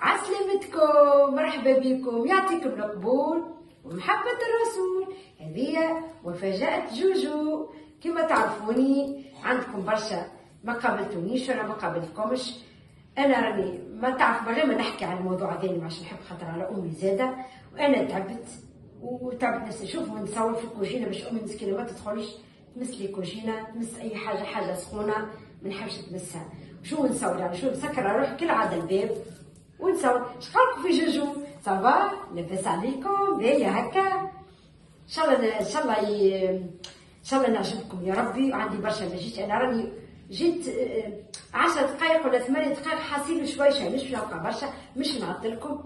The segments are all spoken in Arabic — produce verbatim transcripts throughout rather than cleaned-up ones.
عسلامتكم، مرحبا بكم، يعطيكم القبول ومحبة الرسول. هذه مفاجأة جوجو. كما تعرفوني عندكم برشا ما قابلتونيش وانا ما قابلتكمش. انا راني ما تعرف غير ما نحكي على الموضوع هذا ما عادش نحب خاطر على امي زاده، وانا تعبت وتعبت نفسي. شوفوا نصور في الكوجينه باش امي مسكينه ما تدخلش تمس لي كوجينه، تمس اي حاجه حاجه سخونه ما نحبش تمسها. شو نصور يعني شو نسكر روحي كالعاده الباب ونصور. شقولكم في جوجو؟ صافا لاباس عليكم؟ باهيه هكا؟ ان شاء الله ان شاء الله ي... ان شاء الله نعجبكم يا ربي. وعندي برشا ما جيت، انا راني جيت عشر دقائق ولا ثمانية دقائق حاسين شوي شوي، مش نبقى برشا، مش نعطلكم.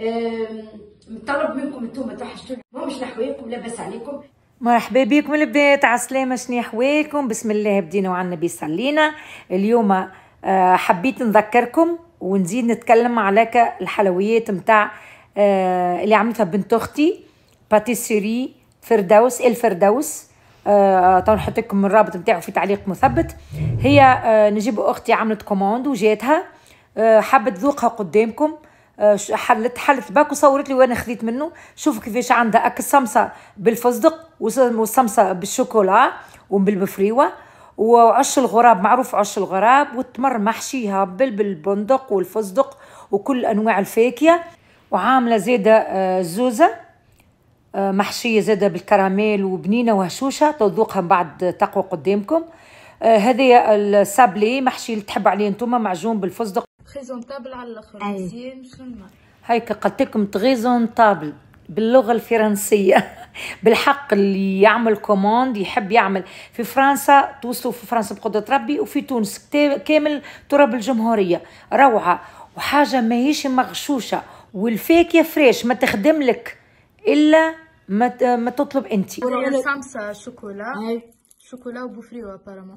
مطلب منكم انتم توحشتوني، مش نحويكم، لاباس عليكم. مرحبا بكم البنات، عسلامة، شنو احوالكم؟ بسم الله بدينا وعلى النبي صلينا. اليوم حبيت نذكركم ونزيد نتكلم على الحلويات متاع اللي عملتها بنت اختي باتيسيري فردوس الفردوس. آه، تو نحط لكم الرابط نتاعو في تعليق مثبت. هي آه، نجيب اختي عملت كوموند وجاتها، آه، حبت ذوقها قدامكم. آه، حلت حلت باك وصورت لي وانا خذيت منه. شوفوا كيفاش عندها اك السمسه بالفستق والسمسه بالشوكولا وبالبفريوه وعش الغراب، معروف عش الغراب، والتمر محشيها بالبندق والفستق وكل انواع الفاكهه، وعامله زاده آه، زوزه محشيه زاده بالكراميل وبنينه وهشوشه. تذوقها بعد تقوى قدامكم. آه هذه السابلي محشي اللي تحب عليه انتم، معجون بالفستق بريزونطابل على الاخر. مزيان مش الماء هيك قلت لكم بريزونطابل باللغه الفرنسيه. بالحق اللي يعمل كوموند يحب يعمل في فرنسا، توصلوا في فرنسا بقدره ربي، وفي تونس كامل تراب الجمهوريه روعه وحاجه ماهيش مغشوشه، والفاكهه فريش ما تخدم لك الا ما ما تطلب انت. السمسه شوكولا شوكولا وبوفريو ابارامون.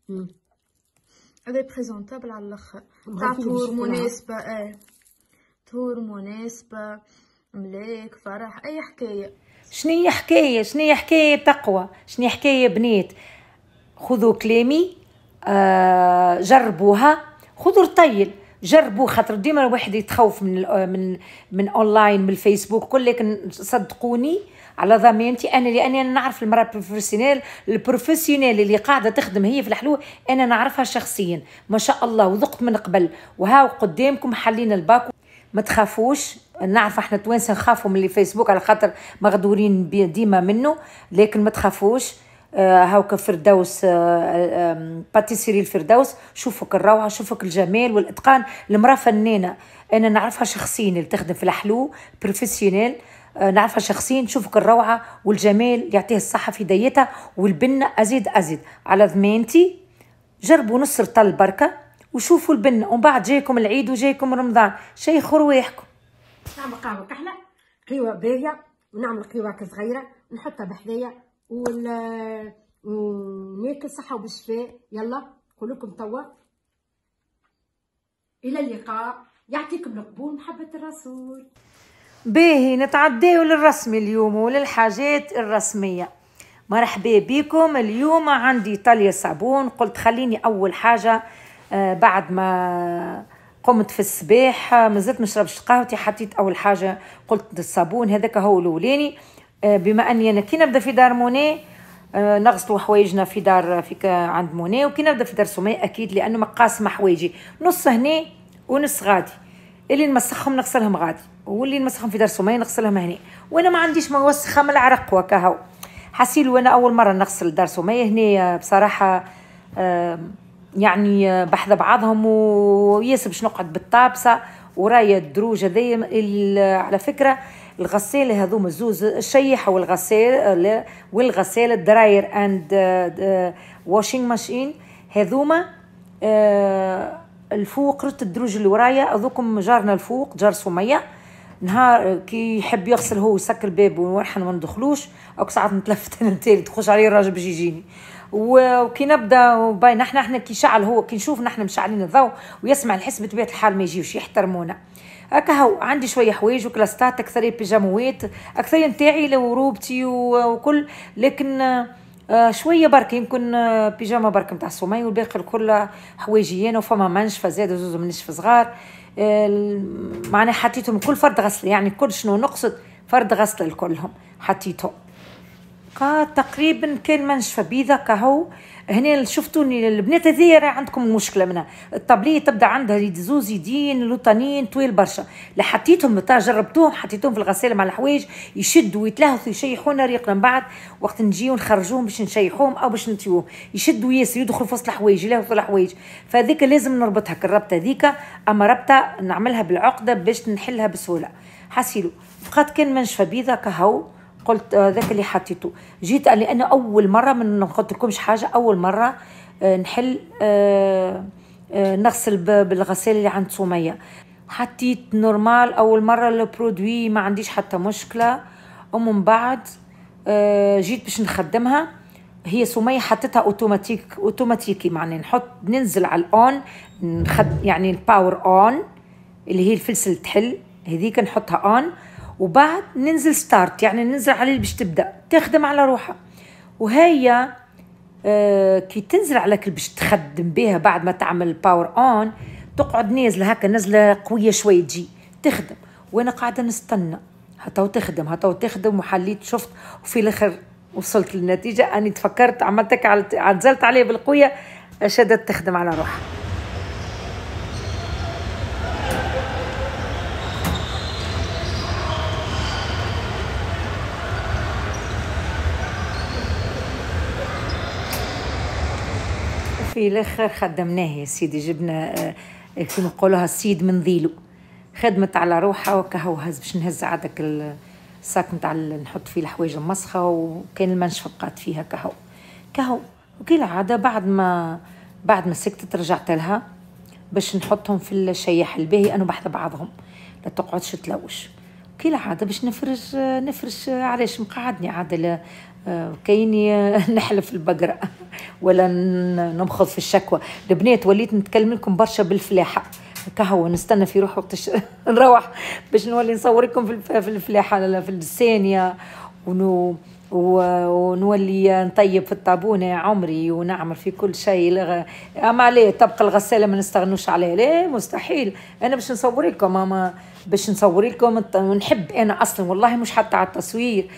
هذا بريزونطابل على الاخر، تاع طهور مناسبه. اه طهور مناسبه، ملاك، فرح، اي حكايه. شنية حكايه شنية حكايه تقوى، شنية حكايه بنات؟ خذوا كلامي، آه جربوها، خذوا رطيل جربوا، خاطر ديما الواحد يتخوف من من من اونلاين من الفيسبوك كل، لكن صدقوني على ضمانتي انا، لاني انا نعرف المراه البروفيسيونيل البروفيسيونيل اللي قاعده تخدم هي في الحلو، انا نعرفها شخصيا ما شاء الله، وذقت من قبل، وهاو قدامكم حلينا الباكو. ما تخافوش، نعرف احنا توانسه نخافوا من الفيسبوك على خاطر مغدورين ديما منه، لكن ما تخافوش. آه هاوكا فردوس، آه آه باتيسيري الفردوس. شوفك الروعه، شوفك الجمال والاتقان. المراه فنانه انا نعرفها شخصيا اللي تخدم في الحلو بروفيسيونيل، آه نعرفها شخصيا. شوفك الروعه والجمال، يعطيه الصحه في ديتها، والبنه ازيد ازيد على ضمانتي. جربوا نص رطل بركه وشوفوا البنه، ومن بعد جايكم العيد وجايكم رمضان، شيخوا رواحكم. نعمل قهوه كحله قهوه باهيه، ونعمل قهوه صغيره نحطها بحذايا وناكل صحه وبالشفاء. يلا نقول لكم توا الى اللقاء، يعطيكم القبول، محبه الرسول. باهي نتعداو للرسمي اليوم وللحاجات الرسميه. مرحبا بكم. اليوم عندي طاليه صابون. قلت خليني اول حاجه آه بعد ما قمت في الصباح مازلت نشربش قهوتي، حطيت اول حاجه قلت الصابون هذاك هو الاولاني. آه بما اني انا كي نبدا في دار موني آه نغسلوا حوايجنا في دار في عند موني، وكي نبدا في دار سمية اكيد لانه مقاسمه حوايجي نص هنا ونص غادي، اللي نمسخهم نغسلهم غادي، واللي نمسخهم في دار سمية نغسلهم هنا، وانا ما عنديش ما نوسخها من العرق وكهو. حسيل وانا اول مره نغسل دار سمية هنا بصراحه آه يعني بحذا بعضهم وياسر باش نقعد بالطابسه ورايا الدروج هذيا. على فكره الغساله هذوما الزوز، الشيحه والغسال والغساله الدراير اند واشينج ماشين هذوما آه الفوق رت الدروج اللي ورايا هذوكم جارنا الفوق جار سميه، نهار كي يحب يغسل هو يسكر الباب ونحن ما ندخلوش، او ساعات نتلفت انا نتالي تخش عليه الراجل باش يجيني. وكي نبدا باين احنا احنا كي شعل هو كي نشوف نحن مشعلين الضوء ويسمع الحس بطبيعه الحال ما يجيوش يحترمونا. هكا هو عندي شويه حوايج وكلاستات، اكثريه بيجاموات، اكثريه نتاعي لوروبتي وكل، لكن آه شويه برك يمكن آه بيجاما برك نتاع السمية، والباقي الكل حوايجي انا، وفما منشفه زاده زوز منشف صغار. معناها حطيتهم كل فرد غسله، يعني كل شنو نقصد فرد غسله لكلهم حطيتهم. تقريبا كان منشفه بيضه كهو. هنا شفتوني البنات هذيا راه عندكم مشكله منها، الطبليه تبدا عندها زوز يدين لوطانين طويل برشا، لا حطيتهم جربتوهم حطيتهم في الغساله مع الحوايج يشدوا ويتلهثوا يشيحونا ريقنا، من بعد وقت نجيو نخرجوهم باش نشيحوهم او باش نطيوهم يشدوا ياسر يدخلوا في وسط الحوايج يلهثوا الحوايج، فهذيك لازم نربطها كالربطه هذيك، اما ربطه نعملها بالعقده باش نحلها بسهوله. حسيلو فقط كان منشفه بيضه كهو، قلت ذاك اللي حطيته. جيت قال لي انا اول مره من قلت لكمش حاجه، اول مره نحل نغسل بالغساله اللي عند سميه، حطيت نورمال اول مره البرودوي ما عنديش حتى مشكله، ومن بعد جيت باش نخدمها هي سميه حطيتها اوتوماتيك اوتوماتيكي، معناه نحط ننزل على الاون نخد يعني الباور اون اللي هي الفلسل تحل هذيك نحطها اون، وبعد ننزل ستارت يعني ننزل عليه باش تبدا تخدم على روحها. وهي آه كي تنزل عليك باش تخدم بها بعد ما تعمل باور اون تقعد نازله هكا نزله قويه شويه تجي تخدم، وانا قاعده نستنى هتو تخدم هتو تخدم وحليت شفت، وفي الاخر وصلت للنتيجه اني تفكرت عملتك عزلت عليها بالقويه شدت تخدم على روحها. في الاخر خدمناه يا سيدي، جبنا كيما نقولوها السيد من ذيلو، خدمت على روحها وكهو هز باش نهز عادك الساك نتاع نحط فيه الحوايج المسخه، وكان المنشفه بقات فيها كهو كهو. وكي العاده بعد ما بعد ما سكتت رجعت لها باش نحطهم في الشياح الباهي، انا بحث بعضهم لا تقعدش تلوش. كي العاده باش نفرش نفرش علاش مقعدني عاده كايني نحلف البقرة ولا نمخض في الشكوى. البنات وليت نتكلم لكم برشا بالفلاحة كهو، نستنى في روح وقت نروح باش نولي نصور لكم في الفلاحة في الثانية، ونو ونولي نطيب في الطابونة عمري ونعمل في كل شيء لغ... أما عليه تبقى الغسالة ما نستغنوش عليها، ليه مستحيل. أنا باش نصور لكم أما باش نصور لكم ونحب أنا أصلا والله مش حتى على التصوير،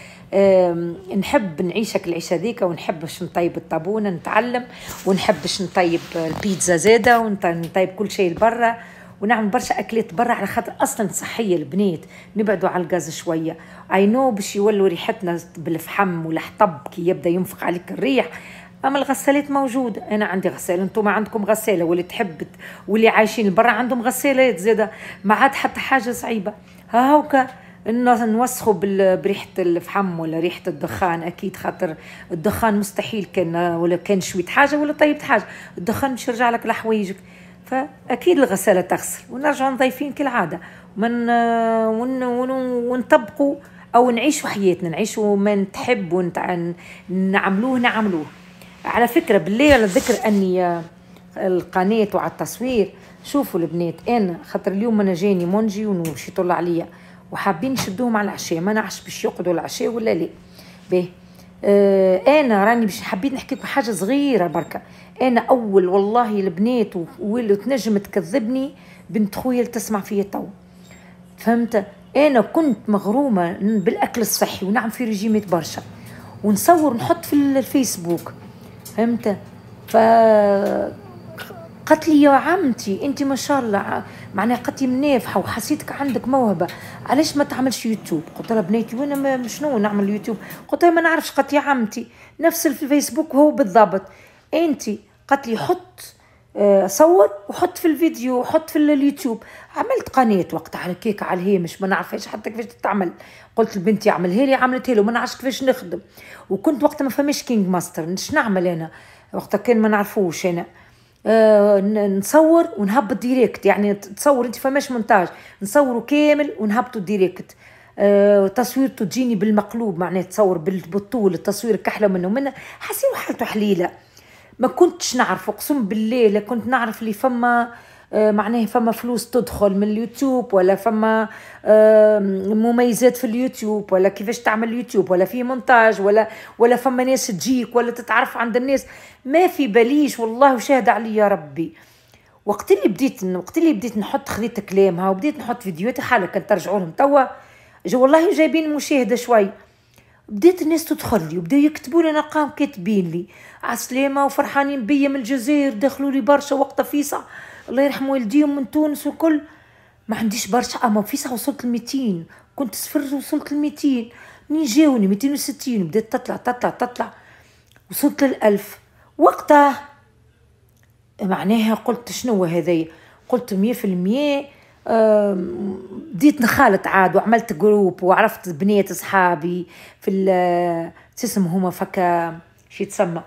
نحب نعيشك العيشه ذيك، ونحب باش نطيب الطابونه نتعلم، ونحب باش نطيب البيتزا زاده، ونطيب كل شيء لبرا، ونعمل برشا اكلات برا على خاطر اصلا صحيه البنات، نبعدوا على الغاز شويه. اي نو باش يولوا ريحتنا بالفحم والحطب كي يبدا ينفق عليك الريح، اما الغسالات موجوده. انا عندي غساله، انتم عندكم غساله، واللي تحب واللي عايشين برا عندهم غسالات زاده، ما عاد حتى حاجه صعيبه. ها هوكا نوسخوا بريحة الفحم ولا ريحة الدخان، أكيد خاطر الدخان مستحيل كان ولا كان شويت حاجة ولا طيبت حاجة، الدخان مش يرجع لك لحوايجك، فأكيد الغسالة تغسل. ونرجعوا نضيفين كالعادة من ون ون ونطبقوا أو نعيشوا حياتنا، نعيشوا ما نتحب ونعملوه نعملوه. على فكرة بالله على ذكر أني القناة وعلى التصوير، شوفوا البنات أنا خاطر اليوم أنا جاني منجي ونمشي طلع عليا وحابين نشدوهم على العشاء، ما نعرفش باش يقعدوا العشاء ولا لا. باهي آه انا راني باش حبيت نحكي لكم حاجه صغيره بركه. انا اول والله البنات واللي تنجم تكذبني بنت خويا اللي تسمع فيا تو، فهمت؟ انا كنت مغرومه بالاكل الصحي ونعمل في ريجيمات برشا ونصور نحط في الفيسبوك، فهمت؟ ف قالت لي يا عمتي انت ما شاء الله معناها قالت لي منافحه وحسيتك عندك موهبه، علاش ما تعملش يوتيوب؟ قلت لها بنيتي وانا شنو نعمل يوتيوب؟ قلت لها ما نعرفش. قالت يا عمتي نفس الفيسبوك هو بالضبط، انت قالت لي حط آه صور وحط في الفيديو وحط في اليوتيوب. عملت قناه وقتها على كيك على الهامش ما نعرفش حتى كيفاش تتعمل، قلت لبنتي اعملها لي عملتها له، ما نعرفش كيفاش نخدم، وكنت وقتها ما فماش كينج ماستر نش نعمل انا وقتها كان ما نعرفوش انا آه نصور ونهبط ديريكت، يعني تصور انت فماش مونتاج، نصوره كامل ونهبطه ديريكت. آه تصويرته تجيني بالمقلوب، معناه تصور بالطول، التصوير كحله منه منه حسيت حالته حليله. ما كنتش نعرف اقسم بالله، لا كنت نعرف اللي فما آه معناه فما فلوس تدخل من اليوتيوب، ولا فما آه مميزات في اليوتيوب، ولا كيفاش تعمل اليوتيوب، ولا في مونتاج، ولا ولا فما ناس تجيك ولا تتعرف عند الناس، ما في باليش والله وشاهد علي يا ربي. وقت اللي بديت وقت اللي بديت نحط خذيت كلامها وبديت نحط فيديوهات حالة كان ترجعوا لهم توا جو والله جايبين مشاهده شوي. بديت الناس تدخل لي وبداو يكتبوا لي، نلقاهم كاتبين لي عسلامه وفرحانين بيا من الجزائر، دخلوا لي برشا وقتها فيسع الله يرحم والديهم من تونس وكل. ما عنديش برشا، اما فيسع وصلت ل مئتين، كنت صفر وصلت ل مئتين، منين جاوني مئتين وستين بدات تطلع تطلع تطلع وصلت للألف. وقتها معناها قلت شنو هذايا، قلت مية في المية. بديت نخالط عاد وعملت جروب وعرفت بنات اصحابي في تسمى هما فكا شي تسمى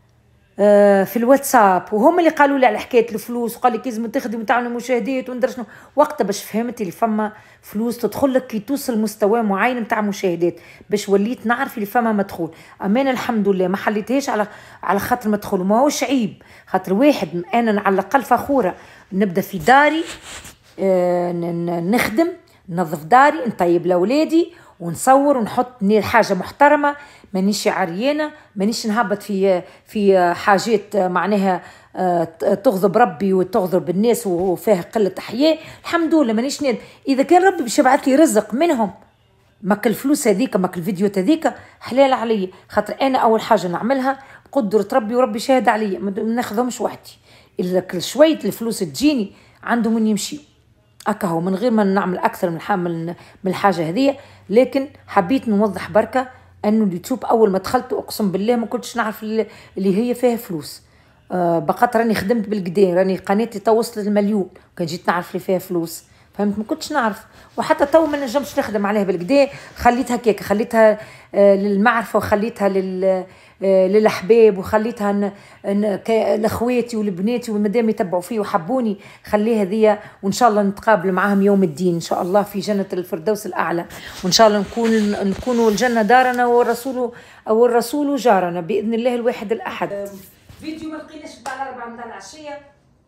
في الواتساب، وهم اللي قالوا لي على حكايه الفلوس، وقال لي لازم تخدم وتعمل مشاهدات وندير شنو. وقتها باش فهمت اللي فما فلوس تدخل لك كي توصل مستوى معين نتاع مشاهدات، باش وليت نعرف اللي فما مدخول. امان الحمد لله ما حليتهاش على على خاطر مدخول، ما هوش عيب، خاطر واحد انا على الاقل فخوره نبدا في داري، آه نخدم ننظف داري نطيب لاولادي ونصور ونحط حاجه محترمه، مانيش عريانه، مانيش نهبط في في حاجات معناها تغضب ربي وتغضب الناس وفيها قله حياء. الحمد لله مانيش ناد. اذا كان ربي باش يبعث لي رزق منهم ماك الفلوس هذيك ماك الفيديو هذيك حلال عليا، خاطر انا اول حاجه نعملها بقدره ربي وربي شاهد عليا، ما ناخذهمش وحدي. الا كل شويه الفلوس تجيني عندهم من يمشي هكا هو من غير ما نعمل اكثر من حامل من الحاجه هذه. لكن حبيت نوضح بركه انه اليوتيوب اول ما دخلت اقسم بالله ما كنتش نعرف اللي هي فيها فلوس. أه بقات راني خدمت بالقدين، راني قناتي توصلت المليون، كان جيت نعرف اللي فيها فلوس، فهمت؟ ما كنتش نعرف، وحتى تو ما نجمش نخدم عليها بالقدين. خليتها كيك، خليتها آه للمعرفه وخليتها لل للاحباب وخليتها لاخواتي ولبناتي والمدام يتبعوا فيه وحبوني، خليها ذي. وان شاء الله نتقابل معاهم يوم الدين ان شاء الله في جنه الفردوس الاعلى، وان شاء الله نكون نكونوا الجنه دارنا والرسول او الرسول جارنا باذن الله الواحد الاحد. فيديو ما لقيناش بتاع الاربعه نتاع العشيه،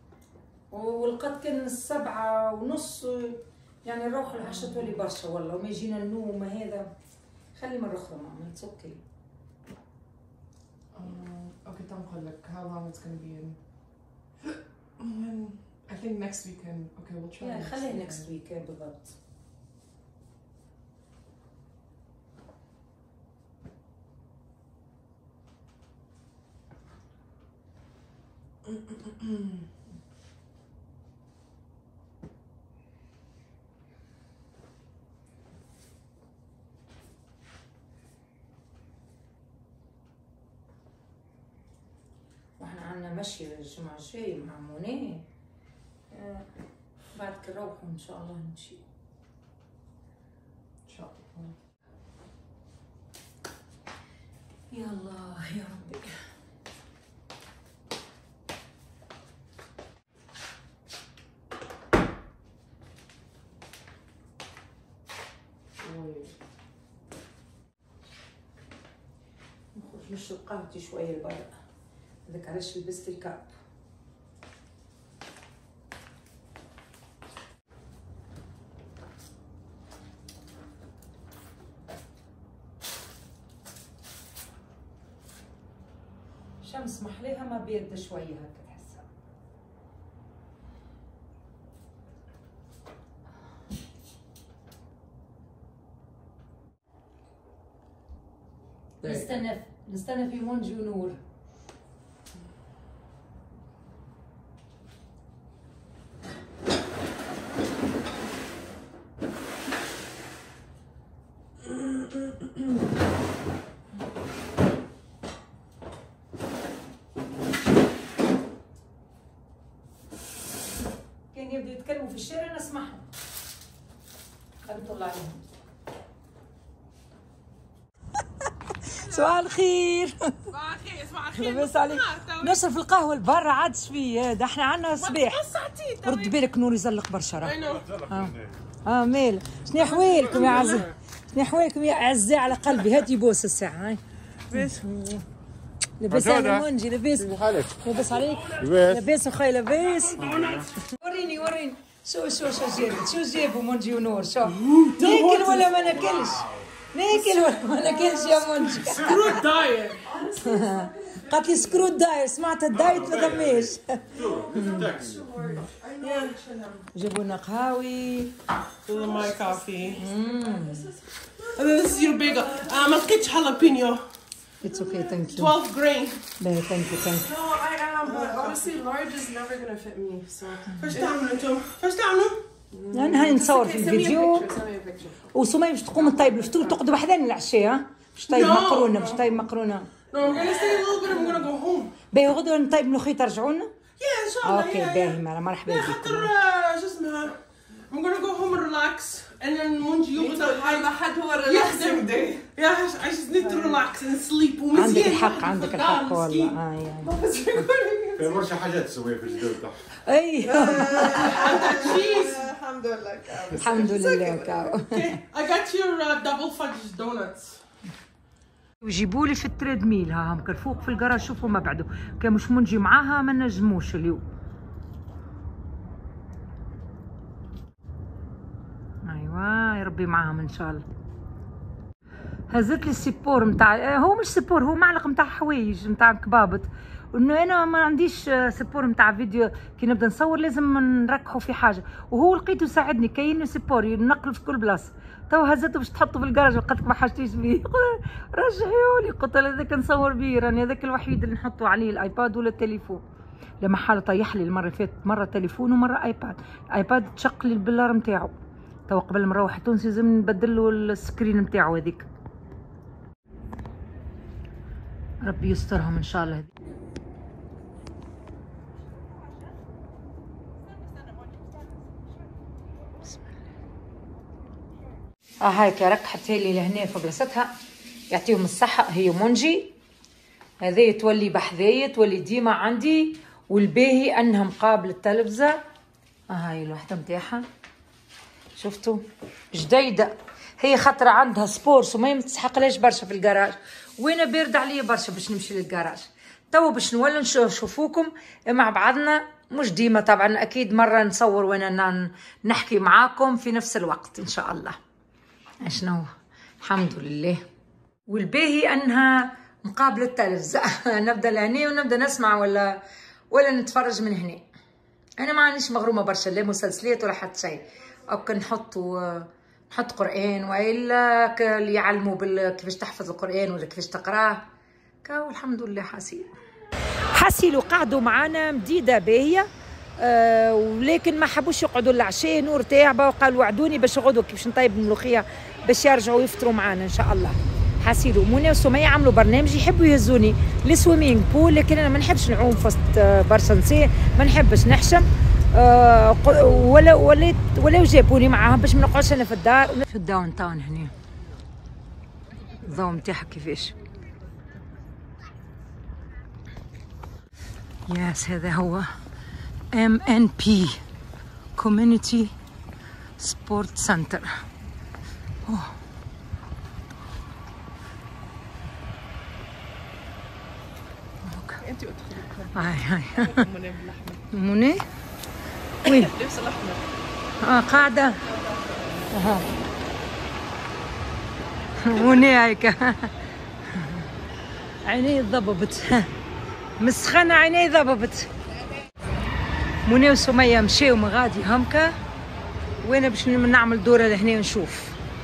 ولقيت كان السبعه ونص، يعني نروح العشاء تولي برشا والله، وما يجينا النوم هذا. خلي مره اخرى ماما اتس اوكي. Okay, تنقول لك how long it's gonna be in. um, I think next weekend. Okay, we'll try. Yeah, خليها next week بالضبط. واحنا عنا مشي الجمعة الجاية مع منى، آه بعد كنروحوا ان شاء الله نمشي ان شاء الله. يا الله يا ربي. نخرج نشرب قهوتي شوية لبرا، هذاك علاش لبست الكاب. شمس محليها ما بارده شويه هكا تحسها. نستنى نستنى في منجي ونور. كان يبدو يتكلموا في الشارع نسمعهم، خلينا نطلع عليهم. صباح الخير. صباح الخير. صباح الخير. لاباس عليك؟ نشرب القهوه البرا عادش فيه هذا، احنا عندنا صباح. رد بالك نور يزلق برشا راه. اه اه مال. شنو احوالكم يا عزيز؟ شنو احوالكم يا اعزاء على قلبي؟ هاتي بوس الساعه هاي. لاباس لاباس على منجي. لاباس لاباس عليك؟ لاباس اخويا لاباس. وريني وريني شو شو شو جابت، شو جابوا منجي ونور؟ شو ناكل ولا ما ناكلش؟ ناكل ولا ما ناكلش يا منجي؟ سكرو دايت. قالت لي سكرو داير، سمعت الدايت ما ضميش. جابوا لنا قهاوي. My coffee. And then this is your bagel. Um, I'll get jalapeno. It's okay, thank you. twelve grain. No, thank you, thank you. No, I am, but honestly, large is never gonna fit me. So First down, Tom. First down, no? أنا هاني نصور في send me a الفيديو. picture. Send me a picture. وسمية باش تقوم تطيب الفطور، تقعدوا وحدين العشية ها؟ باش طيب No. مقرونة، باش طيب مقرونة. No, I'm gonna stay a little bit. I'm gonna go home. باهي غدوة نطيب ملوخية ترجعوا لنا؟ Yeah, inshallah. اوكي yeah, باهي yeah. مرة مرحبا Yeah, بكم. خاطر uh, just اسمها. I'm gonna go home and relax, and then منجي يوم هذا حد هو relaxing day. Yeah, I just need to relax and sleep. ومزيان. عندك الحق، عندك الحق والله. اه يعني. في برشا حاجات تسويها في الجدول تاعها. اي Cheese. الحمد لله. الحمد لله كاو. Okay, I got your uh, double fudge donuts. ويجيبوا لي في التريد ميل ها هم فوق في الجراج. شوفوا ما بعده كان مش منجي معاها ما نجموش اليوم. ايوا يا ربي معاهم ان شاء الله. هزت لي السيبور نتاع، هو مش سيبور، هو معلق نتاع حوايج نتاع كبابط، انه انا ما عنديش سيبور نتاع فيديو كي نبدا نصور لازم نركحوا في حاجه، وهو لقيته ساعدني كاين سيبور ينقل في كل بلاصه. تو هزته باش تحطه في الكراج وقالت ما حاجتيش بيه. رجعوا لي، قلت له هذاك نصور بيه، راني هذاك الوحيد اللي نحطه عليه الايباد ولا التليفون. لما حاله طيح لي المره اللي فاتت مره تليفون ومره ايباد، ايباد تشق لي البلار نتاعو. تو قبل ما نروح تونس لازم نبدل له السكرين نتاعو هذيك. ربي يسترهم ان شاء الله. اه هايك ركحت لي لهنا في بلاصتها، يعطيهم الصحة. هي منجي هذه تولي بحذايا، تولي ديما عندي، والباهي انها مقابل التلفزة. اه هاي الوحدة متاعها شفتوا جديدة، هي خاطر عندها سبورس وما متسحقلاش برشا في الجراج، وانا بارد عليا برشا باش نمشي للجراج. تو باش نولي نشوفوكم مع بعضنا، مش ديما طبعا، اكيد مرة نصور وانا نحكي معاكم في نفس الوقت ان شاء الله. شنو الحمد لله. والباهي انها مقابل التلفزة. نبدا لهنا ونبدا نسمع ولا ولا نتفرج من هنا. انا ما عنديش مغرومه برشا لا مسلسلات ولا حتى شيء، او كان نحطوا نحط قران والا اللي يعلموا كيفاش تحفظ القران ولا كيفاش تقراه. كاو الحمد لله. حاسين حاسيلو قعدوا معانا مديده باهيه، أه ولكن ما حبوش يقعدوا العشاء، نور تاعبه، وقالوا وعدوني باش يقعدوا كيفاش نطيب الملوخيه باش يرجعوا يفطروا معانا ان شاء الله. حاسيلو منى وسمية عملوا برنامج يحبوا يهزوني لسويمينغ بول، لكن انا ما نحبش نعوم في وسط برشا نساء، ما نحبش نحشم. أه ولا ولا ولا جابوني معاهم باش ما نقعدش انا في الدار. في الداون تاون هنا الضوء نتاعها كيفاش. ياس هذا هو إم إن بي Community Sport Center. أوه. انت ادخلي. هاي هاي منى بالاحمر. منى وين؟ اللبس الاحمر. اه قاعدة. اها منى هيك عيني ضببت، مسخنة عيني ضببت. منى وسمية مشاو مغادي همكا، وانا باش نعمل دورة لهنا نشوف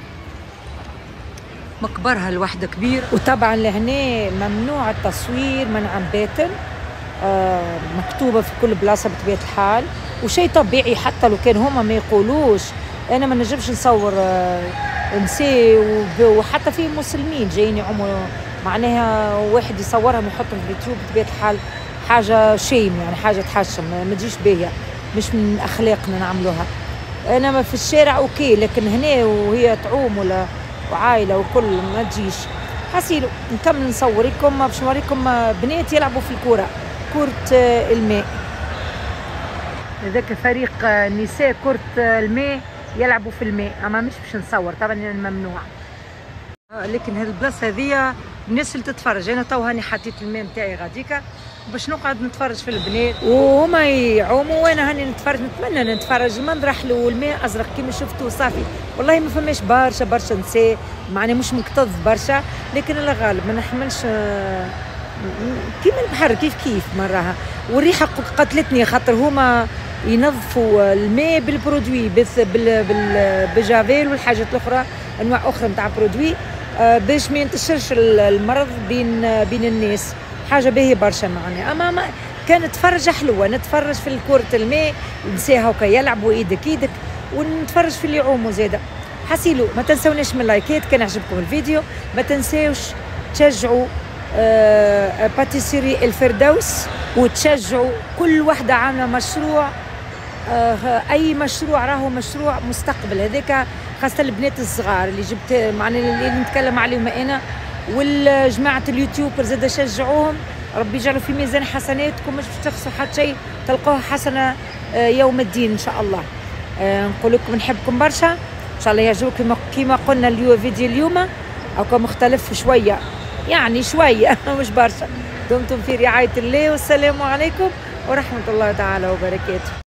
مقبرها الوحدة كبير. وطبعا لهنا ممنوع التصوير منعا باتا، آه مكتوبة في كل بلاصة بطبيعة الحال، وشيء طبيعي حتى لو كان هما ما يقولوش. انا ما نجمش نصور آه نساء، وحتى في مسلمين جايين يعوموا، معناها واحد يصورهم ويحطهم في اليوتيوب بطبيعة الحال حاجة شيم، يعني حاجة تحشم ما تجيش باهية، مش من أخلاقنا نعملوها. أنا ما في الشارع أوكي، لكن هنا وهي تعوم ولا وعائلة وكل ما تجيش. حسيلو نكمل نصور لكم باش نوريكم بنات يلعبوا في الكرة، كرة الماء. هذاك فريق نساء كرة الماء يلعبوا في الماء، أما مش باش نصور طبعا ممنوع. لكن هذه البلاصة هذيا الناس اللي تتفرج. أنا تو هاني حطيت الماء نتاعي غاديكا باش نقعد نتفرج في البنات وهما يعوموا وانا هاني نتفرج. نتمنى نتفرج المنظر حلو والماء ازرق كيما شفتوا صافي. والله ما فماش برشا برشا نساء، معناها مش مكتظ برشا، لكن الله غالب ما نحملش كيما البحر كيف كيف مراها. والريحه قتلتني خاطر هما ينظفوا الماء بالبرودوي بالجافيل والحاجات الاخرى انواع اخرى نتاع برودوي باش ما ينتشرش المرض بين بين الناس. حاجه باهيه برشا معناها. اما ما كانت فرجه حلوه نتفرج في كرة الماء نساها هكا يلعبوا ايدك ايدك ونتفرج في اللي يعوموا زاده. حسيلو ما تنسوناش من اللايكات كان عجبكم الفيديو. ما تنساوش تشجعوا آه باتيسيري الفردوس وتشجعوا كل وحده عامله مشروع. آه اي مشروع راهو مشروع مستقبل. هذاك خاصه البنات الصغار اللي جبت معناها اللي نتكلم عليهم انا والجماعه اليوتيوبر زاد شجعوهم. ربي يجعلوا في ميزان حسناتكم مش باش تخسروا حتى شيء تلقوها حسنه آه يوم الدين ان شاء الله. آه نقول لكم نحبكم برشا ان شاء الله يعجبكم كيما قلنا اليوم فيديو اليوم او مختلف شويه يعني شويه مش برشا. دمتم في رعايه الله والسلام عليكم ورحمه الله تعالى وبركاته.